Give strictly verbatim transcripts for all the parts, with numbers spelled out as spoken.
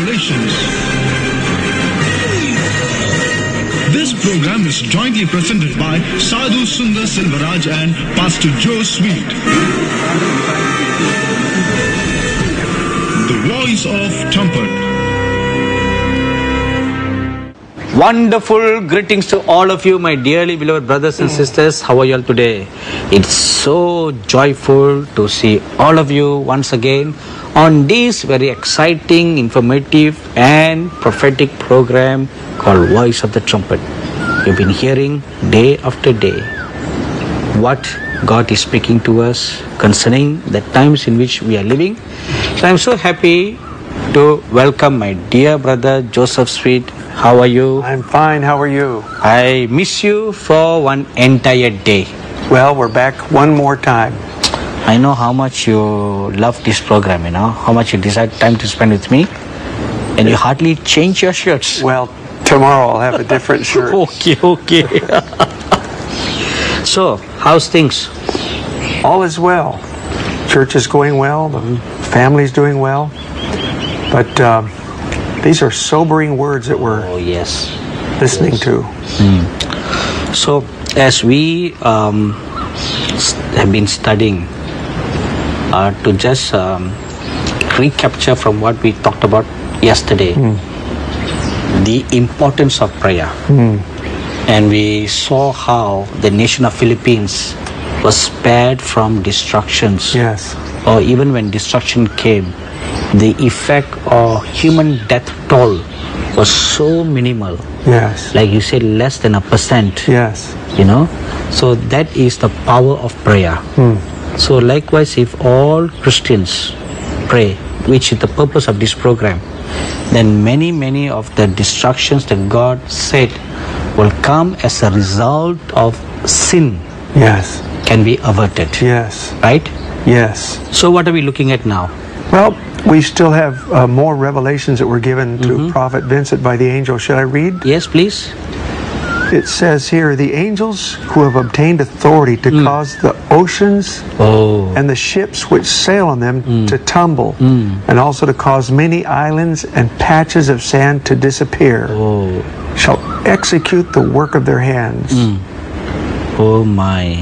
Revelations. This program is jointly presented by Sadhu Sundar Silvaraj and Pastor Joe Sweet. The Voice of Trumpet. Wonderful greetings to all of you, my dearly beloved brothers and sisters. How are you all today? It's so joyful to see all of you once again on this very exciting, informative and prophetic program called Voice of the Trumpet. You've been hearing day after day what God is speaking to us concerning the times in which we are living. So I'm so happy to welcome my dear brother Joseph Sweet. How are you? I'm fine. How are you? I miss you for one entire day. Well, we're back one more time. I know how much you love this program, you know, how much you decide time to spend with me. And you hardly change your shirts. Well, tomorrow I'll have a different shirt. Okay, okay. So, how's things? All is well. Church is going well. The family's doing well. But um, these are sobering words that we're oh, yes. listening yes. to. Mm. So, as we um, have been studying, uh, to just um, recapture from what we talked about yesterday, mm. the importance of prayer. Mm. And we saw how the nation of Philippines was spared from destructions. Yes. Or even when destruction came, the effect or human death toll was so minimal. Yes. Like you said, less than a percent. Yes. You know? So that is the power of prayer. Mm. So likewise, if all Christians pray, which is the purpose of this program, then many, many of the destructions that God said will come as a result of sin. Yes. Can be averted. Yes. Right? Yes. So what are we looking at now? Well, we still have uh, more revelations that were given to mm-hmm. Prophet Vincent by the angel. Should I read? Yes, please. It says here, the angels who have obtained authority to mm. cause the oceans oh. and the ships which sail on them mm. to tumble, mm. and also to cause many islands and patches of sand to disappear, oh. shall execute the work of their hands. Mm. Oh my.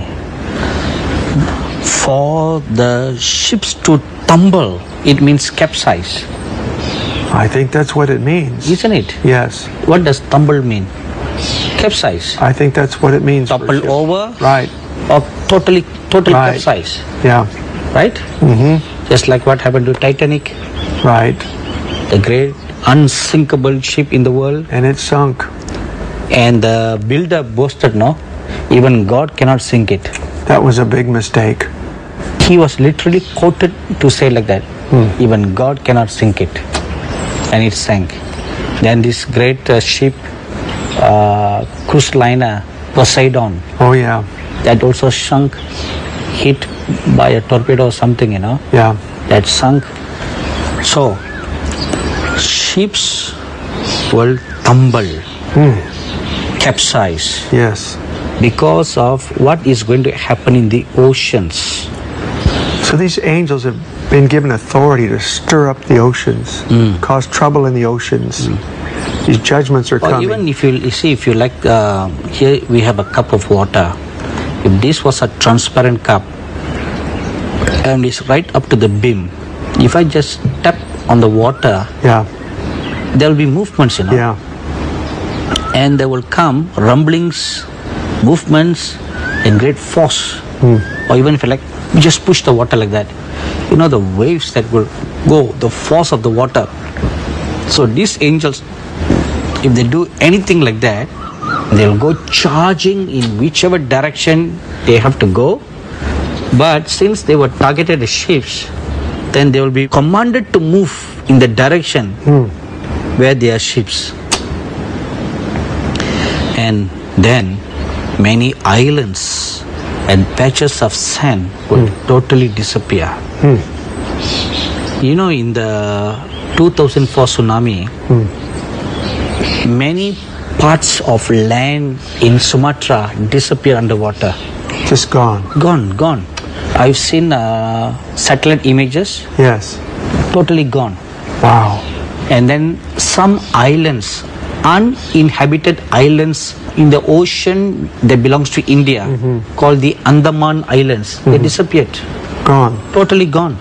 For the ships to tumble, it means capsize. I think that's what it means. Isn't it? Yes. What does tumble mean? Capsize. I think that's what it means. Topple over. Right. Or totally, totally right. capsize. Yeah. Right? Mm-hmm. Just like what happened to Titanic. Right. The great unsinkable ship in the world. And it sunk. And the builder boasted, no? Even God cannot sink it. That was a big mistake. He was literally quoted to say like that. Hmm. Even God cannot sink it. And it sank. Then this great uh, ship, uh, cruise liner, Poseidon. Oh yeah. That also sunk, hit by a torpedo or something, you know. Yeah. That sunk. So, ships will tumble, hmm. capsize. Yes. Because of what is going to happen in the oceans. So these angels have been given authority to stir up the oceans, mm. cause trouble in the oceans. Mm. These judgments are or coming. Even if you, you see, if you like, uh, here we have a cup of water. If this was a transparent cup and it's right up to the brim, if I just tap on the water, yeah, there will be movements, you know. Yeah. And there will come rumblings, movements, and great force. Mm. Or even if you like, you just push the water like that. You know the waves that will go, the force of the water. So these angels, if they do anything like that, they'll go charging in whichever direction they have to go. But since they were targeted as ships, then they will be commanded to move in the direction mm. where they are ships. And then many islands and patches of sand would mm. totally disappear. Mm. You know, in the two thousand four tsunami, mm. many parts of land in Sumatra disappear underwater. Just gone. Gone, gone. I've seen uh, satellite images. Yes. Totally gone. Wow. And then some islands, uninhabited islands in the ocean that belongs to India, mm-hmm. called the Andaman Islands, mm-hmm. they disappeared. Gone. Totally gone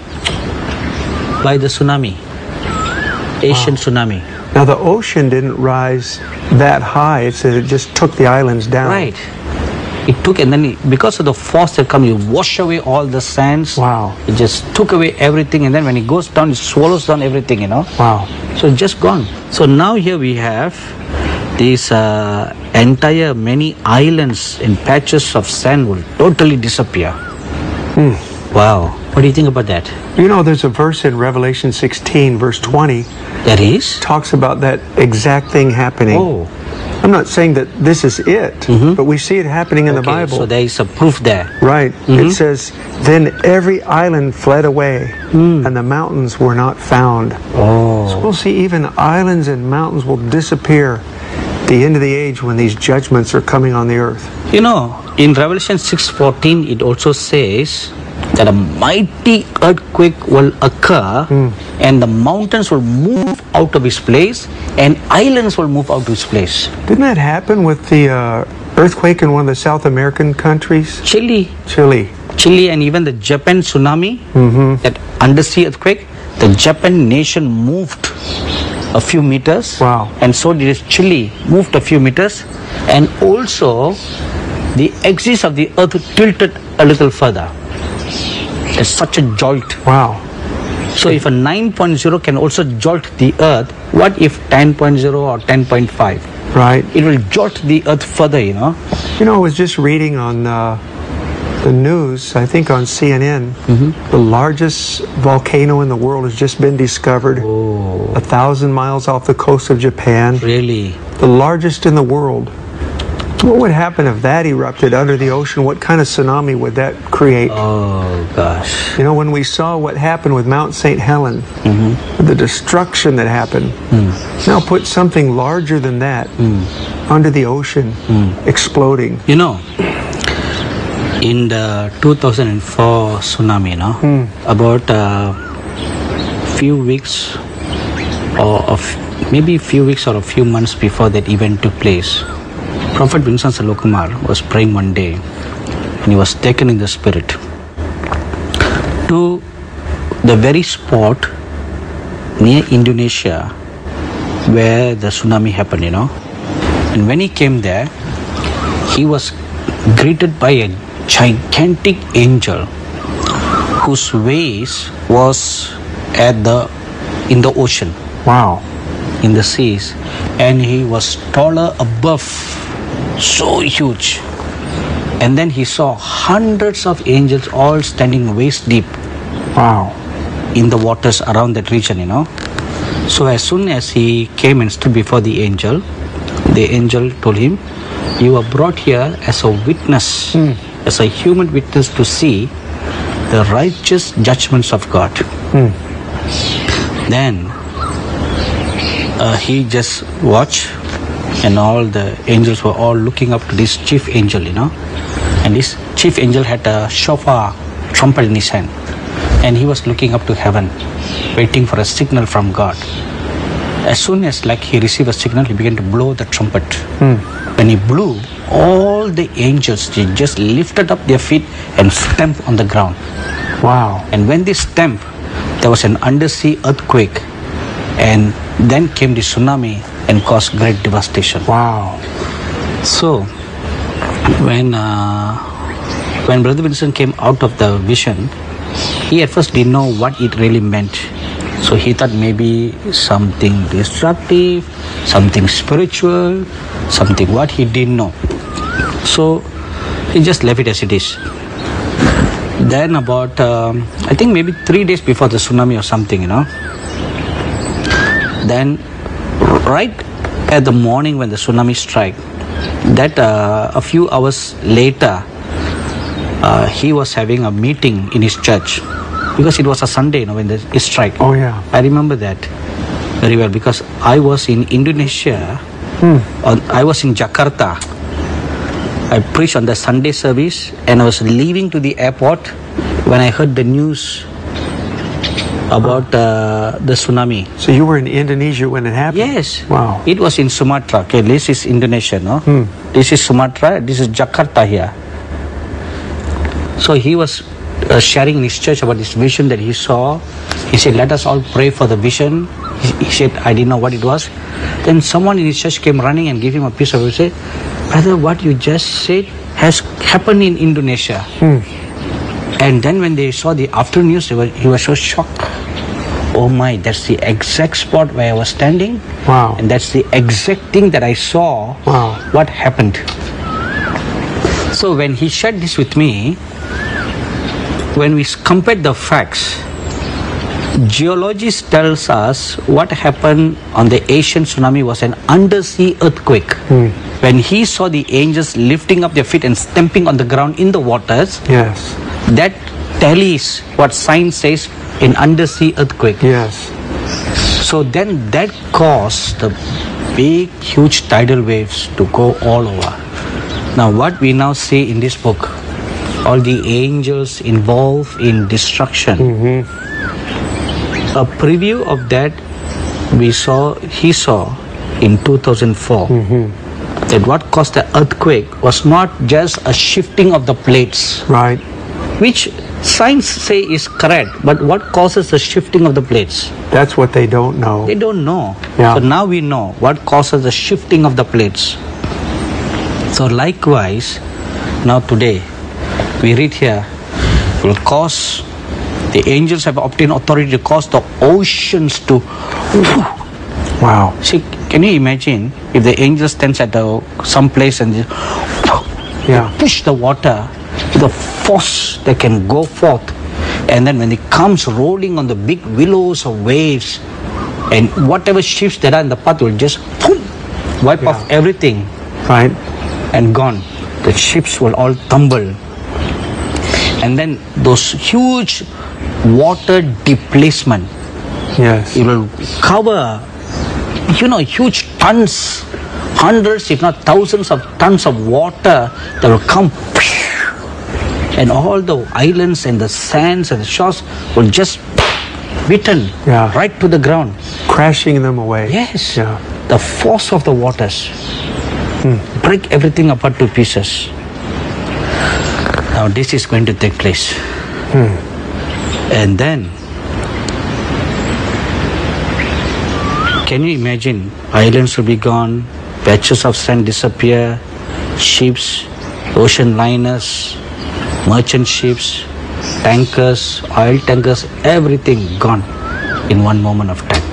by the tsunami, Asian wow. tsunami. Now the ocean didn't rise that high, it said it just took the islands down. Right. It took, and then it, because of the force that comes, you wash away all the sands. Wow. It just took away everything, and then when it goes down, it swallows down everything, you know. Wow. So it's just gone. So now here we have these uh, entire many islands and patches of sand will totally disappear. Hmm. Wow. What do you think about that? You know, there's a verse in Revelation sixteen, verse twenty. That is? Talks about that exact thing happening. Oh. I'm not saying that this is it, mm-hmm. but we see it happening in okay, the Bible. So there is a proof there. Right. Mm-hmm. It says, then every island fled away, mm. and the mountains were not found. Oh. So we'll see even islands and mountains will disappear at the end of the age when these judgments are coming on the earth. You know, in Revelation six fourteen, it also says that a mighty earthquake will occur, mm. and the mountains will move out of its place, and islands will move out of its place. Didn't that happen with the uh, earthquake in one of the South American countries? Chile. Chile. Chile, and even the Japan tsunami, mm-hmm. that undersea earthquake, the Japan nation moved a few meters. Wow. And so did Chile, moved a few meters, and also the axis of the earth tilted a little further. It's such a jolt. Wow. So if a nine point zero can also jolt the earth, what if ten point zero or ten point five? Right. It will jolt the earth further, you know. You know, I was just reading on uh, the news, I think on C N N, mm-hmm. the largest volcano in the world has just been discovered. Oh. A thousand miles off the coast of Japan. Really? The largest in the world. What would happen if that erupted under the ocean? What kind of tsunami would that create? Oh, gosh. You know, when we saw what happened with Mount Saint Helen, mm-hmm. the destruction that happened, mm. now put something larger than that mm. under the ocean, mm. exploding. You know, in the two thousand four tsunami, you know, mm. about a few weeks or of maybe a few weeks or a few months before that event took place, Prophet Vincent Salokumar was praying one day, and he was taken in the spirit to the very spot near Indonesia where the tsunami happened, you know. And when he came there, he was greeted by a gigantic angel whose waist was at the in the ocean. Wow. In the seas, and he was taller above, so huge. And then he saw hundreds of angels all standing waist deep. Wow. In the waters around that region, you know. So as soon as he came and stood before the angel, the angel told him, you are brought here as a witness, mm. as a human witness to see the righteous judgments of God. Mm. Then uh, he just watched, and all the angels were all looking up to this chief angel, you know. And this chief angel had a shofar, trumpet in his hand. And he was looking up to heaven, waiting for a signal from God. As soon as like he received a signal, he began to blow the trumpet. Hmm. When he blew, all the angels, they just lifted up their feet and stamped on the ground. Wow. And when they stamped, there was an undersea earthquake. And then came the tsunami and caused great devastation. Wow. So, when uh, when Brother Vincent came out of the vision, he at first didn't know what it really meant. So he thought maybe something destructive, something spiritual, something what he didn't know. So he just left it as it is. Then about, um, I think maybe three days before the tsunami or something, you know. Then right at the morning when the tsunami struck, that uh, a few hours later, uh, he was having a meeting in his church, because it was a Sunday, you know, when the, it struck. Oh yeah, I remember that very well, because I was in Indonesia. Hmm. On, I was in Jakarta. I preached on the Sunday service, and I was leaving to the airport when I heard the news about uh, the tsunami. So you were in Indonesia when it happened? Yes. Wow. It was in Sumatra. Okay, this is Indonesia, no? Hmm. This is Sumatra. This is Jakarta here. So he was uh, sharing in his church about this vision that he saw. He said, let us all pray for the vision. He, he said, I didn't know what it was. Then someone in his church came running and gave him a piece of it. He said, brother, what you just said has happened in Indonesia. Hmm. And then when they saw the afternoon news, they were, he was so shocked. Oh my, that's the exact spot where I was standing. Wow. And that's the exact thing that I saw. Wow. What happened. So when he shared this with me, when we compared the facts, geologists tells us what happened on the Asian tsunami was an undersea earthquake. Hmm. When he saw the angels lifting up their feet and stamping on the ground in the waters, Yes. that tallies what science says in undersea earthquake. Yes. So then that caused the big, huge tidal waves to go all over. Now what we now see in this book, all the angels involved in destruction. Mm-hmm. A preview of that we saw, he saw in two thousand four. Mm-hmm. That what caused the earthquake was not just a shifting of the plates, Right. which science say is correct, but what causes the shifting of the plates? That's what they don't know. They don't know. Yeah. So now we know what causes the shifting of the plates. So likewise, now today, we read here, will cause, the angels have obtained authority to cause the oceans to... Wow. See, can you imagine if the angel stands at a, some place and they, Yeah. they push the water, the force that can go forth, and then when it comes rolling on the big willows or waves, and whatever ships that are in the path will just boom, wipe Yeah. off everything Right. and gone. The ships will all tumble, and then those huge water displacement, Yes. it will cover, you know, huge tons, hundreds if not thousands of tons of water that will come, and all the islands and the sands and the shores will just beaten Yeah. right to the ground. Crashing them away. Yes, Yeah. the force of the waters break everything apart to pieces. Now this is going to take place. And then, can you imagine, islands will be gone, patches of sand disappear, ships, ocean liners, merchant ships, tankers, oil tankers, everything gone in one moment of time.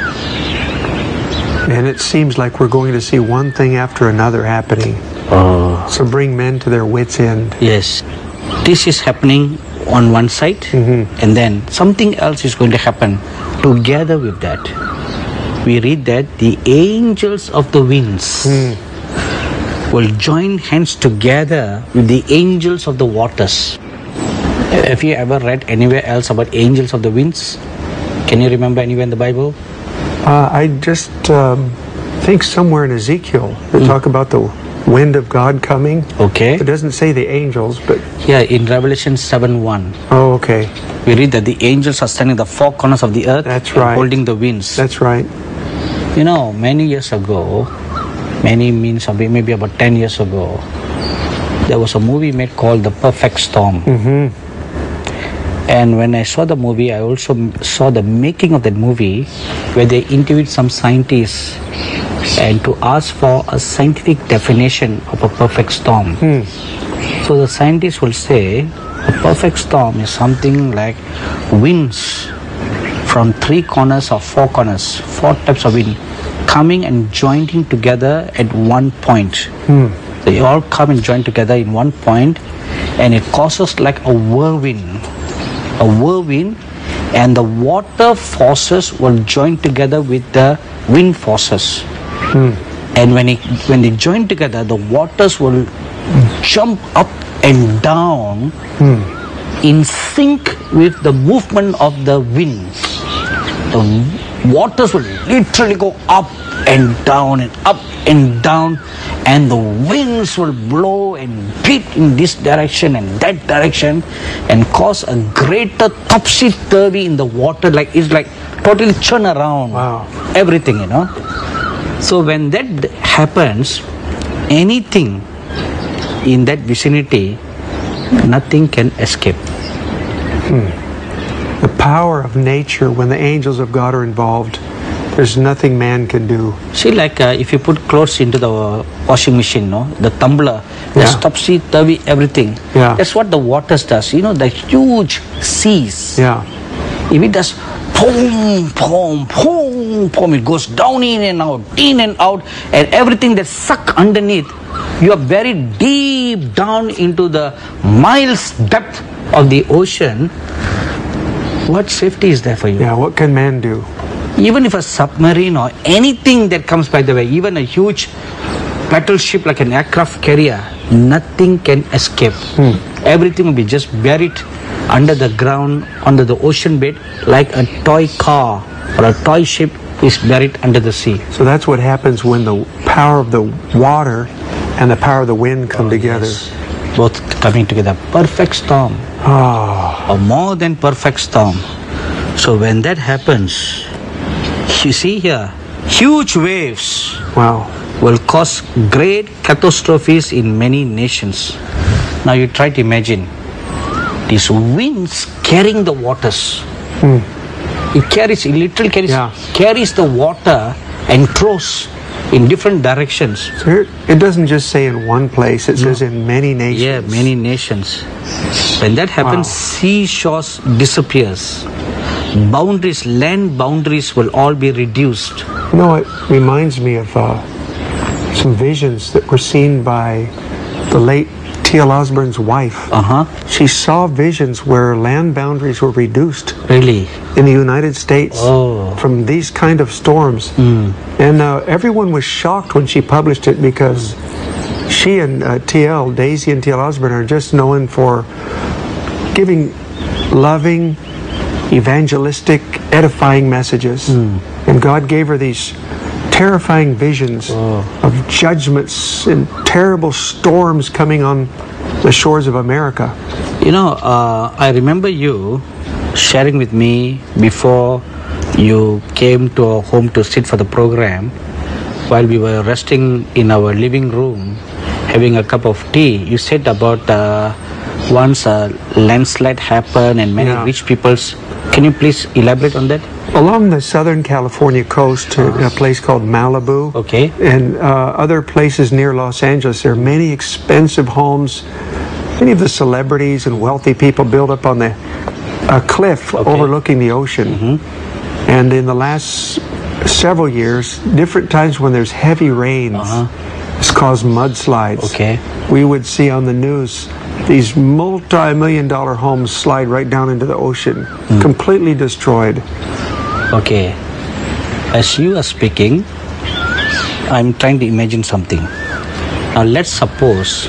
And it seems like we're going to see one thing after another happening. Oh. So bring men to their wits' end. Yes, this is happening on one side, and then something else is going to happen together with that. We read that the angels of the winds will join hands together with the angels of the waters. Have you ever read anywhere else about angels of the winds? Can you remember anywhere in the Bible? Uh, I just um, think somewhere in Ezekiel they talk about the wind of God coming. Okay. It doesn't say the angels, but Here in Revelation seven one, oh, okay, we read that the angels are standing at the four corners of the earth, That's and right. holding the winds. that's right. You know, many years ago, many means of maybe about ten years ago, there was a movie made called The Perfect Storm. Mm-hmm. And when I saw the movie, I also m- saw the making of that movie, where they interviewed some scientists and to ask for a scientific definition of a perfect storm. So the scientists will say a perfect storm is something like winds from three corners or four corners, four types of wind coming and joining together at one point. They all come and join together in one point, and it causes like a whirlwind. A whirlwind, and the water forces will join together with the wind forces. And when it when they join together, the waters will jump up and down in sync with the movement of the wind. The waters will literally go up and down and up and down, and the winds will blow and beat in this direction and that direction and cause a greater topsy-turvy in the water, like it's like totally churn around. Wow. Everything, you know. So when that happens, anything in that vicinity, nothing can escape. The power of nature, when the angels of God are involved, there's nothing man can do. See, like uh, if you put clothes into the uh, washing machine, no, the tumbler, the Yeah. topsy-turvy, everything. Yeah. That's what the waters does. You know, the huge seas. Yeah. If it does boom, boom, boom, boom, it goes down in and out, in and out, and everything that's sucked underneath, you are very deep down into the miles depth of the ocean. What safety is there for you? Yeah. What can man do? Even if a submarine or anything that comes by the way, even a huge battleship like an aircraft carrier, nothing can escape. Everything will be just buried under the ground, under the ocean bed, like a toy car or a toy ship is buried under the sea. So that's what happens when the power of the water and the power of the wind come together. Yes. Both coming together. Perfect storm. Oh, A more than perfect storm. So when that happens, you see here, huge waves wow. will cause great catastrophes in many nations. Now you try to imagine these winds carrying the waters. It carries, it literally carries, Yeah. carries the water and throws in different directions. So here, it doesn't just say in one place, it says in many nations. Yeah, many nations. When that happens, Wow. seashores disappears. Boundaries, land boundaries will all be reduced. You know, it reminds me of uh, some visions that were seen by the late T L Osborne's wife. Uh-huh. She saw visions where land boundaries were reduced Really? in the United States Oh. from these kind of storms. And uh, everyone was shocked when she published it because she and uh, T L, Daisy and T L Osborne, are just known for giving loving, evangelistic, edifying messages. And God gave her these terrifying visions of judgments and terrible storms coming on the shores of America. You know, uh, I remember you sharing with me before you came to our home to sit for the program, while we were resting in our living room having a cup of tea. You said about uh, once a landslide happened and many Yeah. rich people's. Can you please elaborate on that? Along the Southern California coast, in a place called Malibu, Okay. and uh, other places near Los Angeles, there are many expensive homes. Many of the celebrities and wealthy people build up on the a cliff overlooking the ocean. And in the last several years, different times when there's heavy rains, it's caused mudslides. Okay. We would see on the news these multi-million dollar homes slide right down into the ocean, completely destroyed. Okay. As you are speaking, I'm trying to imagine something. Now let's suppose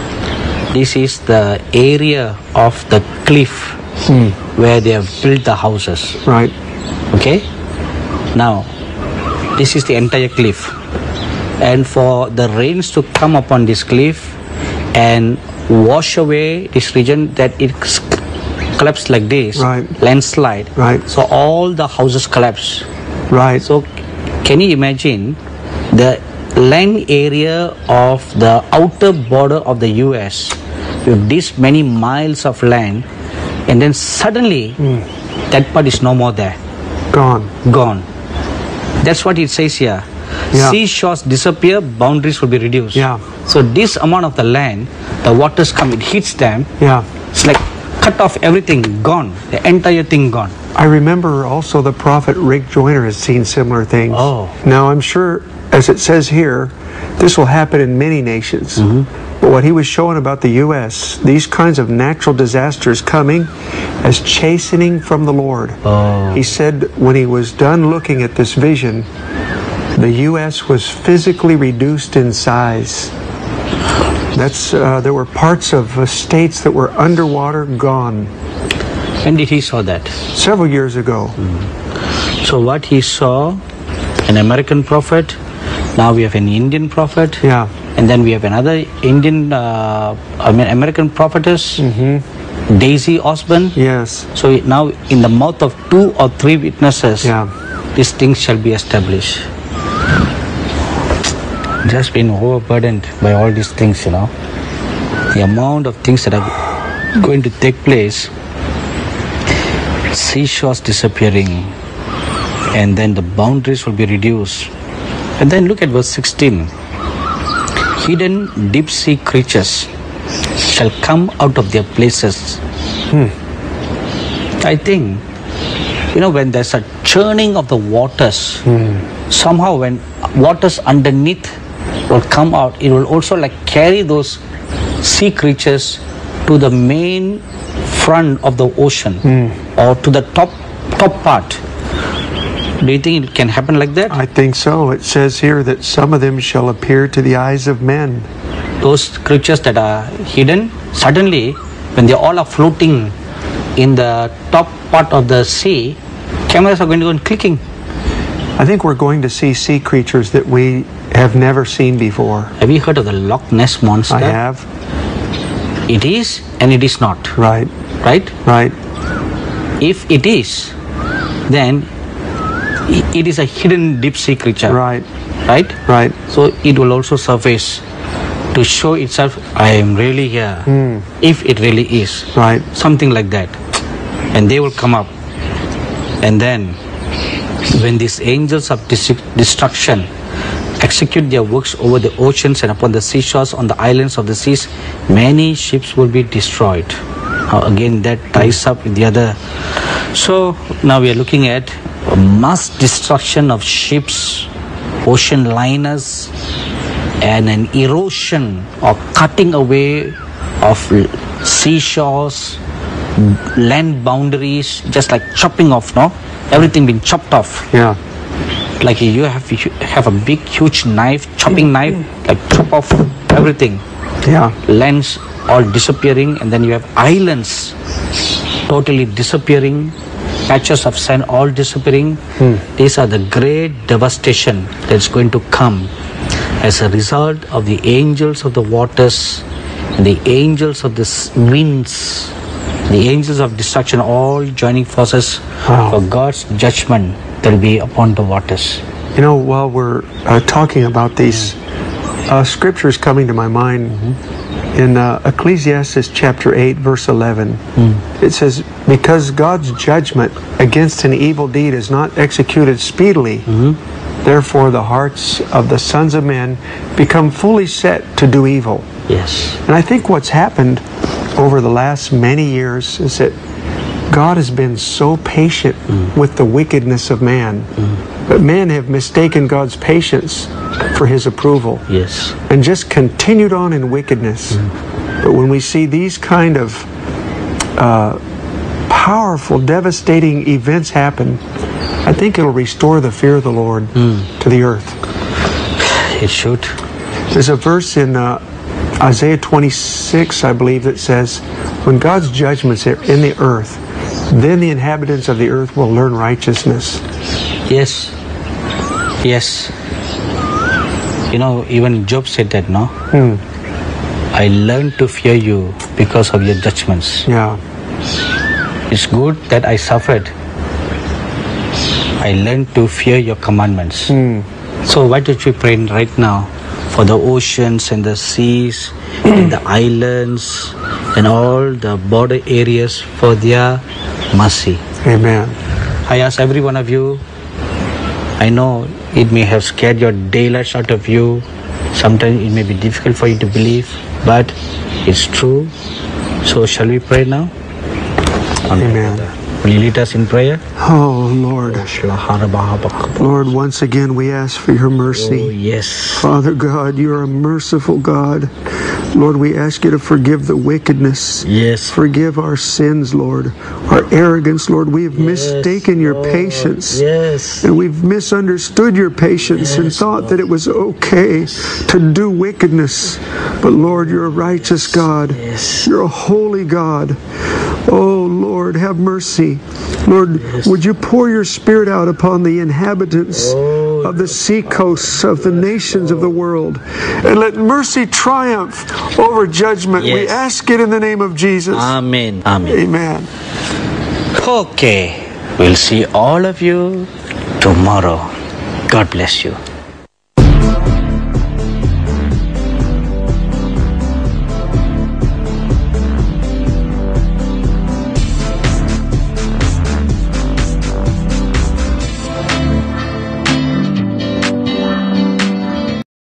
this is the area of the cliff where they have built the houses. Right. Okay? Now, this is the entire cliff. And for the rains to come upon this cliff and wash away this region, that it s- collapsed like this, Right. landslide. Right. So all the houses collapse. Right. So can you imagine the land area of the outer border of the U S with this many miles of land, and then suddenly that part is no more there, Gone. gone. That's what it says here. Yeah. Seashores disappear, boundaries will be reduced. Yeah. So this amount of the land, the waters come, it hits them. Yeah. It's like cut off everything, gone. The entire thing gone. I remember also the prophet Rick Joyner has seen similar things. Oh. Now I'm sure, as it says here, this will happen in many nations. But what he was showing about the U S, these kinds of natural disasters coming as chastening from the Lord. Oh. He said when he was done looking at this vision, the U S was physically reduced in size. That's uh, there were parts of uh, states that were underwater, gone. When did he saw that? Several years ago. So So what he saw, an American prophet, now we have an Indian prophet, Yeah. and then we have another Indian, uh, I mean American prophetess, Daisy Osborne. Yes. So now in the mouth of two or three witnesses, Yeah. these things shall be established. Just been overburdened by all these things, you know. The amount of things that are going to take place. Seashores disappearing, and then the boundaries will be reduced. And then look at verse sixteen. Hidden deep sea creatures shall come out of their places. Hmm. I think, you know, when there's a churning of the waters, Hmm. somehow when waters underneath will come out, it will also like carry those sea creatures to the main front of the ocean, or to the top top part. Do you think it can happen like that? I think so. It says here that some of them shall appear to the eyes of men. Those creatures that are hidden, suddenly when they all are floating in the top part of the sea, cameras are going to go and clicking. I think we're going to see sea creatures that we have never seen before. Have you heard of the Loch Ness Monster? I have. It is and it is not. Right. Right? Right. If it is, then i- it is a hidden deep sea creature. Right. Right? Right. So it will also surface to show itself, I am really here. If it really is. Right. Something like that. And they will come up. And then, when these angels of dis- destruction execute their works over the oceans and upon the seashores, on the islands of the seas, many ships will be destroyed. Now again, that ties up with the other. So now we are looking at a mass destruction of ships, ocean liners, and an erosion or cutting away of l- seashores, land boundaries, just like chopping off, no? Everything being chopped off. Yeah. Like you have have a big, huge knife, chopping knife, like chop off everything. Yeah. Lands all disappearing, and then you have islands totally disappearing, patches of sand all disappearing. These are the great devastation that's going to come as a result of the angels of the waters and the angels of the s- winds, the angels of destruction, all joining forces Wow. for God's judgment that will be upon the waters. You know, while we're uh, talking about these uh, scriptures coming to my mind, in uh, Ecclesiastes chapter eight, verse eleven, it says, because God's judgment against an evil deed is not executed speedily, therefore the hearts of the sons of men become fully set to do evil. Yes. And I think what's happened over the last many years is that God has been so patient with the wickedness of man. But men have mistaken God's patience for his approval Yes. and just continued on in wickedness. But when we see these kind of uh, powerful, devastating events happen, I think it'll restore the fear of the Lord to the earth. It should. There's a verse in uh, Isaiah twenty-six, I believe, that says, when God's judgments are in the earth, then the inhabitants of the earth will learn righteousness. Yes. Yes. You know, even Job said that, no? I learned to fear you because of your judgments. Yeah. It's good that I suffered. I learned to fear your commandments. So why don't we pray right now for the oceans and the seas and the islands and all the border areas for their mercy. Amen. I ask every one of you, I know it may have scared your daylights out of you. Sometimes it may be difficult for you to believe, but it's true. So shall we pray now? Amen. Will you lead us in prayer? Oh, Lord. Lord, once again we ask for your Oh, mercy. yes. Father God, you are a merciful God. Lord, we ask you to forgive the wickedness. Yes. Forgive our sins, Lord. Our arrogance, Lord. We have mistaken your Lord. patience. Yes. And we've misunderstood your patience and Yes, thought that it was okay to do wickedness. But Lord, you're a righteous God. Yes. You're a holy God. Oh, Lord, have mercy. Lord, would you pour your Spirit out upon the inhabitants of the sea coasts of the nations of the world, and let mercy triumph over judgment. Yes. We ask it in the name of Jesus. Amen. Amen. Amen. Okay. We'll see all of you tomorrow. God bless you.